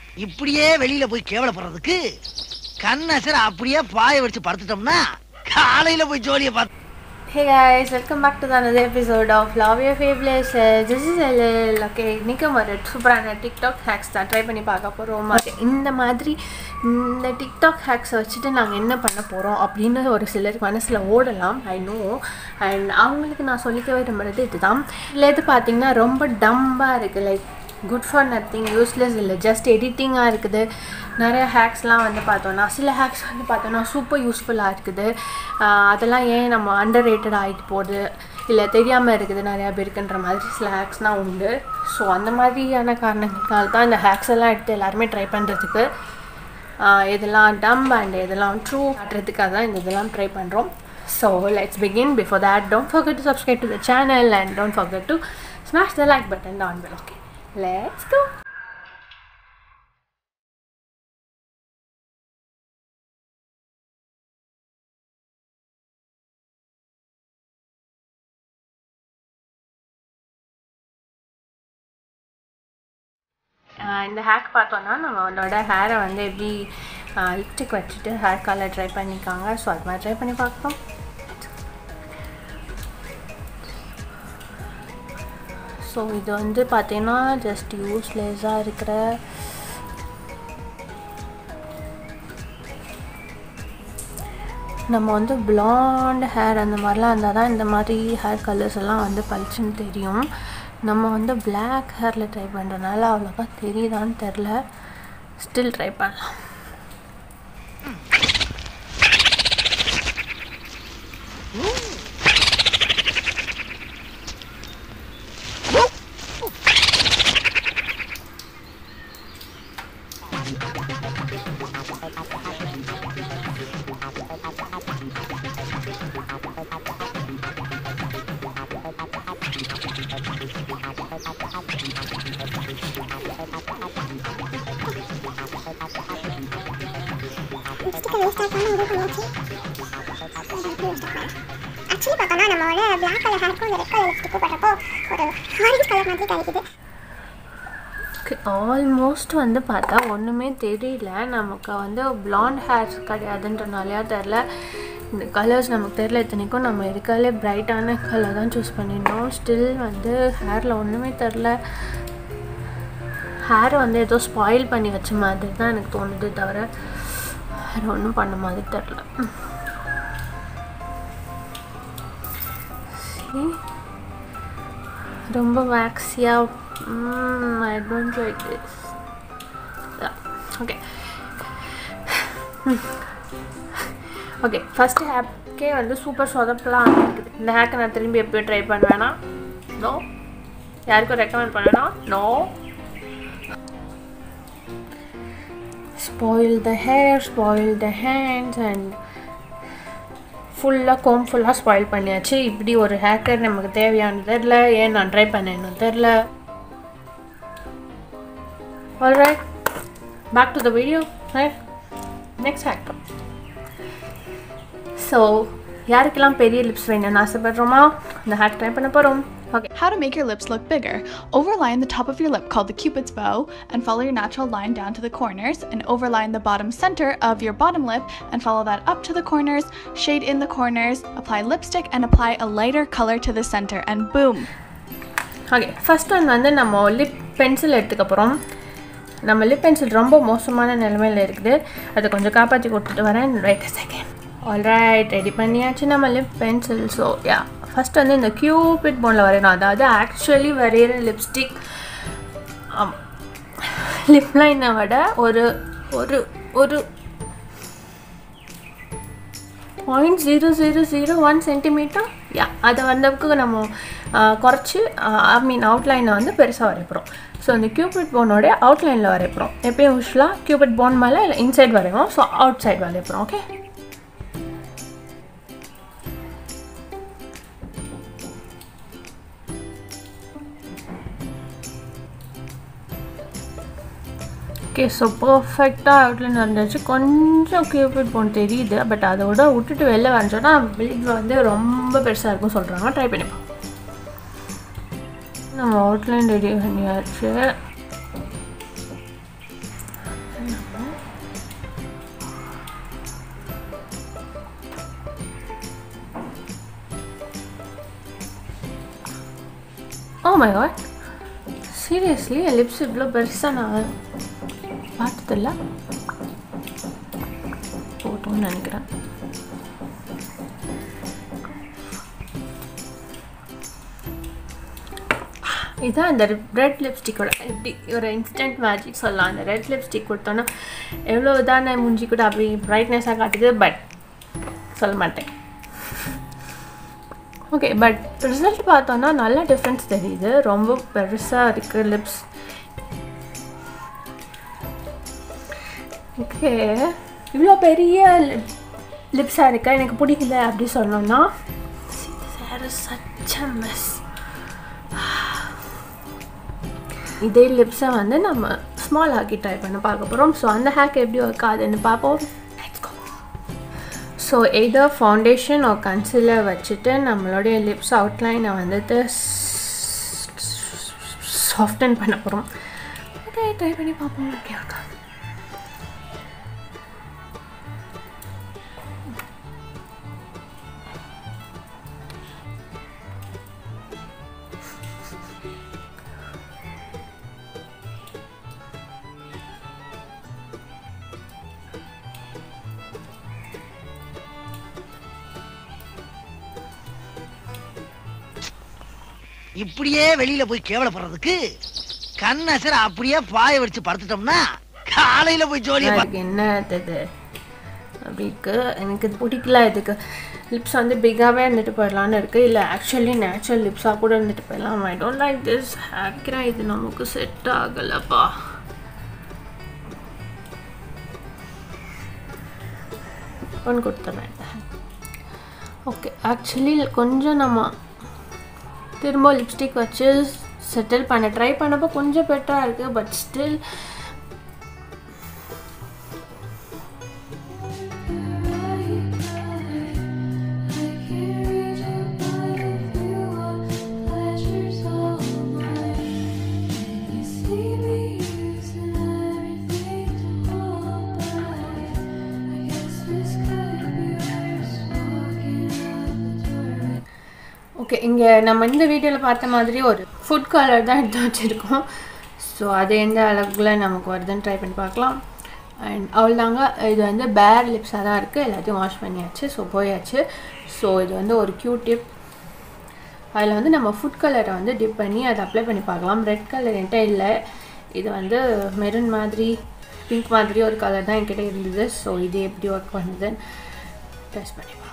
இப்படியே வெளியில போய் கேவலப்படுறதுக்கு கண்ணசர அப்படியே பாய வச்சு படுத்துட்டோம்னா காலையில போய் ஜோலியை பார்த்து. Hey guys, welcome back to another episode of Love Your Fables. This is LL. Okay, இன்னைக்கு ஒரு சூப்பரான டிக்டாக் ஹேக்ஸ் தான் ட்ரை பண்ணி பார்க்க போகிறோம். இந்த மாதிரி இந்த டிக்டாக் ஹேக்ஸை வச்சுட்டு நாங்கள் என்ன பண்ண போகிறோம் அப்படின்னு ஒரு சிலருக்கு மனசில் ஓடலாம். I know. அண்ட் அவங்களுக்கு நான் சொல்லிக்க விரும்புகிறது இதுதான். இல்லை இது பார்த்தீங்கன்னா ரொம்ப டம்பாக இருக்குது. Like good for nothing, useless இல்லை, ஜஸ்ட் எடிட்டிங்காக இருக்குது. நிறைய ஹேக்ஸ்லாம் வந்து பார்த்தோன்னா சில ஹேக்ஸ் வந்து பார்த்தோன்னா சூப்பர் யூஸ்ஃபுல்லாக இருக்குது. அதெல்லாம் ஏன் நம்ம அண்டர் ரேட்டட் ஆகிட்டு போகுது இல்லை தெரியாமல் இருக்குது நிறையா பேருக்குன்ற மாதிரி சில ஹேக்ஸ்னால் உண்டு. ஸோ அந்த மாதிரியான காரணங்களால் தான் இந்த ஹேக்ஸ் எல்லாம் எடுத்து எல்லாருமே ட்ரை பண்ணுறதுக்கு, இதெல்லாம் டம் அண்ட் இதெல்லாம் ட்ரூ காட்டுறதுக்காக தான் இந்த இதெல்லாம் ட்ரை பண்ணுறோம். So let's begin. Before that, don't forget to subscribe to the channel and don't forget to smash the like button down below. Okay, let's go. இந்த ஹேக் பார்த்தோன்னா நம்மளோட ஹேரை வந்து எப்படி லிப்ஸ்டிக் வச்சுட்டு ஹேர் கலர் ட்ரை பண்ணிக்காங்க. So அது மாதிரி ட்ரை பண்ணி பார்க்கலாம். ஸோ இது வந்து பார்த்தீங்கன்னா ஜஸ்ட் யூஸ்லெஸ்ஸாக இருக்கிற நம்ம வந்து பிளாண்ட் ஹேர் அந்த மாதிரிலாம் இருந்தால் தான் இந்த மாதிரி ஹேர் கலர்ஸ் எல்லாம் வந்து பளிச்சுன்னு தெரியும். நம்ம வந்து பிளாக் ஹேரில் ட்ரை பண்ணுறதுனால அவ்வளோக்கா தெரியுதான்னு தெரில. ஸ்டில் ட்ரை பண்ணலாம். ஆக்சுவலி பார்த்தோன்னா நம்மளோட பிளாக் கலர் ஹேருக்கும் அந்த ரெட் கலர் லிப்ஸ்டிக்கும் போட்டப்போ ஒரு ஆரஞ்சு கலர் மாதிரி கிடைக்குது. ஆல்மோஸ்ட் வந்து பார்த்தா ஒன்றுமே தெரியல. நமக்கு வந்து பிளாண்ட் ஹேர்ஸ் கிடையாதுன்றனாலையா தெரில, இந்த கலர்ஸ் நமக்கு தெரில. இத்தனைக்கும் நம்ம இருக்காலே பிரைட்டான கலர் தான் சூஸ் பண்ணியிருந்தோம். ஸ்டில் வந்து ஹேரில் ஒன்றுமே தெரில. ஹேரை வந்து ஏதோ ஸ்பாயில் பண்ணி வச்ச மாதிரி தான் எனக்கு தோணுது, தவிர ஹேர் ஒன்றும் பண்ண மாதிரி தெரில. ரொம்ப வேக்ஸியாக I don't like this. Okay. Okay, first ஹேக்கே வந்து சூப்பர் சொதப்பெலாம் இருக்குது. இந்த ஹேக்கை நான் திரும்பி எப்போயும் ட்ரை பண்ணுவேன்னா நோ. யாருக்கும் ரெக்கமெண்ட் பண்ணனா no. Spoil the hair, spoil the hands and ஃபுல்லாக கோம் ஃபுல்லாக ஸ்பாயில் பண்ணியாச்சு. இப்படி ஒரு ஹேக்கர் நமக்கு தேவையானது தெரில. ஏன் நான் ட்ரை பண்ணேன்னு தெரில. Alright, back to the video. Right, next hack. So யாருக்கெல்லாம் பெரிய லிப்ஸ் வேணும்னு ஆசைப்படுறோமா இந்த ஹேக் ட்ரை பண்ண போகிறோம். Okay. How to make your lips look bigger. Overline the top of your lip called the Cupid's bow and follow your natural line down to the corners, and overline the bottom center of your bottom lip and follow that up to the corners, shade in the corners, apply lipstick and apply a lighter color to the center and boom. Okay, first one வந்து நம்ம lip pencil எடுத்துக்க போகிறோம். நம்ம lip pencil ரொம்ப மோசமான நிலைமையில் இருக்குது. அதை கொஞ்சம் காப்பாற்றி கொடுத்துட்டு வரேன். Wait a second. Alright, ready பண்ணியாச்சு நம்ம lip pencil. So yeah, first வந்து இந்த கியூபிட் போனில் வரையணும். அதாவது ஆக்சுவலி வரைகிற லிப்ஸ்டிக் லிப் லைனை விட ஒரு ஒரு ஒரு 0.0001 சென்டிமீட்டர், யா, அதை வந்தவுக்கு நம்ம குறைச்சி அவுட்லைனை வந்து பெருசாக வரைப்போம். ஸோ இந்த கியூபிட் போனோட அவுட்லைனில் வரைப்போம். எப்பயும் யூஸ்வலாக கியூபிட் போன் மேலே இல்லை இன்சைட் வரைவோம். ஸோ அவுட் சைட் வரைப்போம். Okay, okay. ஸோ பர்ஃபெக்டாக அவுட்லைன் வந்துச்சு. கொஞ்சம் கியூபிட் போன் தெரியுது, பட் அதோட விட்டுட்டு வெளில வந்துச்சோன்னா லிப் வந்து ரொம்ப பெருசாக இருக்கும் சொல்கிறாங்க. ட்ரை பண்ணிப்போம். நம்ம அவுட்லைன் ரெடி பண்ணியாச்சு. மை காட், சீரியஸ்லி என் லிப்ஸ் இவ்வளோ பெருசாக நான் பார்த்ததில்ல. போட்டோன்னு நினைக்கிறேன். இதுதான் இந்த ரெட் லிப்ஸ்டிக்கோட எப்படி ஒரு இன்ஸ்டன்ட் மேஜிக் சொல்லலாம். அந்த ரெட் லிப்ஸ்டிக் கொடுத்தோன்னா எவ்வளோ இதான மூஞ்சி கூட அப்படி ப்ரைட்னஸாக காட்டுது. பட் சொல்ல மாட்டேன். ஓகே, பட் ரிசல்ட் பார்த்தோன்னா நல்ல டிஃப்ரென்ஸ் தெரியுது. ரொம்ப பெருசாக இருக்குது லிப்ஸ். ஓகே, இவ்வளோ பெரிய லிப்ஸாக இருக்கா எனக்கு பிடிக்கல அப்படி சொன்னோன்னா சச் அ மெஸ். இதே லிப்ஸை வந்து நம்ம ஸ்மால் ஆக்கி ட்ரை பண்ண பார்க்க போகிறோம். ஸோ அந்த ஹேக் எப்படி ஒர்க் ஆகுதுன்னு பார்ப்போம். ஸோ எதர் ஃபவுண்டேஷன் ஒரு கன்சிலர் வச்சுட்டு நம்மளுடைய லிப்ஸ் அவுட்லைனை வந்துட்டு சாஃப்டன் பண்ண போகிறோம். ஓகே, ட்ரை பண்ணி பார்ப்போம். Okay okay. இப்படியே வெளியில போய் கேவலப்படுறதுக்கு கண்ணசர் அப்படியே பாய வச்சு படுத்துட்டோம்னா காலையில போய் ஜோலியா என்ன இது அப்படி இருக்கு. எனக்கு இது பிடிக்கல. இதுக்கு லிப்ஸ் வந்து பிகாகவே இருந்துட்டு போயிடலான்னு இருக்குது. இல்லை ஆக்சுவலி நேச்சுரல் லிப்ஸாக கூட இருந்துட்டு போயிடலாம். I don't like this. ஹேக்கிறேன், இது நமக்கு செட் ஆகலப்பா. ஒன்று கொடுத்துறேன். ஓகே, ஆக்சுவலி கொஞ்சம் நம்ம திரும்ப லிப்ஸ்டிக் வச்சு செட்டில் பண்ண ட்ரை பண்ணப்போ கொஞ்சம் பெட்டராக இருக்குது. பட் ஸ்டில் ஓகே, இங்கே நம்ம இந்த வீடியோவில் பார்த்த மாதிரி ஒரு ஃபுட் கலர் தான் எடுத்து வச்சுருக்கோம். ஸோ அது எந்த அளவுக்குள்ள நமக்கு வருதுன்னு ட்ரை பண்ணி பார்க்கலாம். அண்ட் அவ்வளோதாங்க. இது வந்து பேர் லிப்ஸாக தான் இருக்குது. எல்லாத்தையும் வாஷ் பண்ணியாச்சு. ஸோ போயாச்சு. ஸோ இது வந்து ஒரு க்யூட் டிப். அதில் வந்து நம்ம ஃபுட் கலரை வந்து டிப் பண்ணி அதை அப்ளை பண்ணி பார்க்கலாம். ரெட் கலர் என்கிட்ட இல்லை. இது வந்து மெரூன் மாதிரி பிங்க் மாதிரி ஒரு கலர் தான் என்கிட்ட இருந்தது. ஸோ இது எப்படி ஒர்க் பண்ணுதுன்னு டெஸ்ட் பண்ணி பார்க்கலாம்.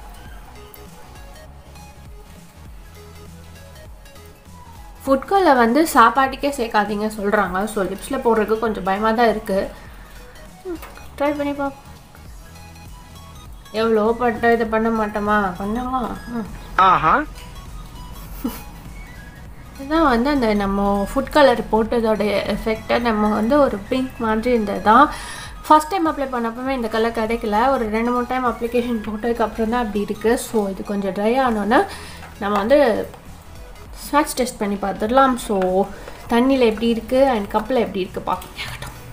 ஃபுட் கலர் வந்து சாப்பாட்டுக்கே சேர்க்காதீங்க சொல்கிறாங்க. ஸோ லிப்ஸில் போடுறதுக்கு கொஞ்சம் பயமாக தான் இருக்குது. ட்ரை பண்ணி பார்ப்போம். எவ்வளோ பட்ட இதை பண்ண மாட்டோமா பண்ணலாம். இதுதான் வந்து அந்த நம்ம ஃபுட் கலர் போட்டதோடைய எஃபெக்டை நம்ம வந்து ஒரு பிங்க் மாதிரி இருந்தது தான். ஃபஸ்ட் டைம் அப்ளை பண்ணப்போவே இந்த கலர் கிடைக்கல. ஒரு 2-3 டைம் அப்ளிகேஷன் போட்டதுக்கப்புறம் தான் அப்படி இருக்குது. ஸோ இது கொஞ்சம் ட்ரை ஆனோன்னா நம்ம வந்து ஸ்வாட்ச் டெஸ்ட் பண்ணி பார்த்துடலாம். ஸோ தண்ணியில் எப்படி இருக்குது அண்ட் கப்பில் எப்படி இருக்குது பார்க்கட்டும்.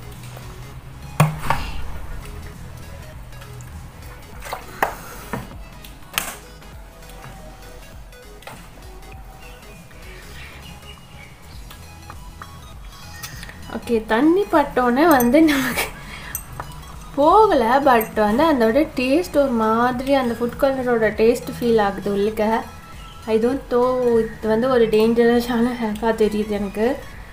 ஓகே, தண்ணி பட்டோன்னே வந்து நமக்கு போகலை. பட் வந்து அதோட டேஸ்ட் ஒரு மாதிரி அந்த ஃபுட் கலரோட டேஸ்ட் ஃபீல் ஆகுது உள்ளுக்க. ஐ டோன்ட் தோ இது வந்து ஒரு டேஞ்சரஸான ஹேக்காக தெரியுது எனக்கு.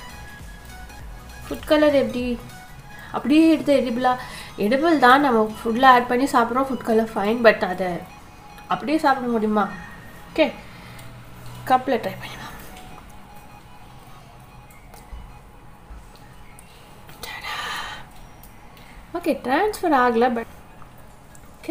ஃபுட் கலர் எப்படி அப்படியே எடுத்து எடிபிள் தான். நம்ம ஃபுட்டில் ஆட் பண்ணி சாப்பிட்றோம். Food colour fine. பட் அதை அப்படியே சாப்பிட முடியுமா? ஓகே, கப்பில் ட்ரை பண்ணி ஓகே, ட்ரான்ஸ்ஃபர் ஆகலை. But okay,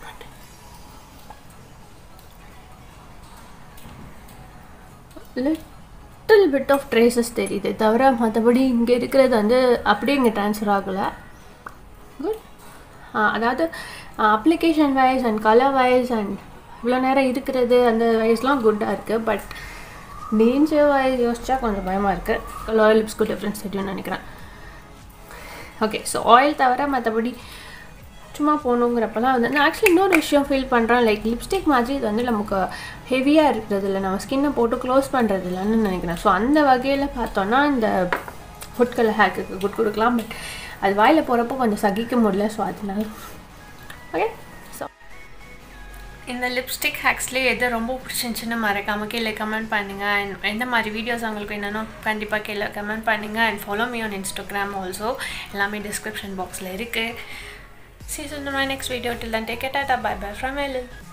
little bit of traces தெரியுது தவிர மற்றபடி இங்கே இருக்கிறது வந்து அப்படியே இங்கே ட்ரான்ஸ்ஃபர் ஆகலை. குட். அதாவது application wise and colour wise and இவ்வளோ நேரம் இருக்கிறது அந்த வைஸ்லாம் குட்டாக இருக்குது. பட் டேஞ்சர் வைஸ் யோசிச்சா கொஞ்சம் பயமாக இருக்குது. லாயல் லிப்ஸ்க்கு டிஃப்ரென்ஸ் தெரியும்னு நினைக்கிறேன். ஓகே, ஸோ ஆயில் தவிர மற்றபடி சும்மா போகணுங்கிறப்பெல்லாம் வந்து நான் ஆக்சுவலி இன்னொரு விஷயம் ஃபீல் பண்ணுறேன், லைக் லிப்ஸ்டிக் மாதிரி இது வந்து நமக்கு ஹெவியாக இருக்கிறது இல்லை, நம்ம ஸ்கின்னை போட்டு க்ளோஸ் பண்ணுறது இல்லைன்னு நினைக்கிறேன். ஸோ அந்த வகையில் பார்த்தோன்னா இந்த ஃபுட் கலர் ஹேக்குக்கு குட் கொடுக்கலாம். பட் அது வாயில் போகிறப்போ கொஞ்சம் சகிக்க முடியல. ஸோ அதனால ஓகே. ஸோ இந்த லிப்ஸ்டிக் ஹேக்ஸ்லேயே எது ரொம்ப பிடிச்சிருந்துச்சின்னு மறக்காமல் கீழே கமெண்ட் பண்ணுங்கள். அண்ட் எந்த மாதிரி வீடியோஸ் உங்களுக்கு என்னென்னா கண்டிப்பாக கீழே கமெண்ட் பண்ணுங்கள். And follow me on Instagram also, எல்லாமே டிஸ்கிரிப்ஷன் பாக்ஸில் இருக்குது. See you in my next video. Till then, take care. Tata. Bye bye from Ellen.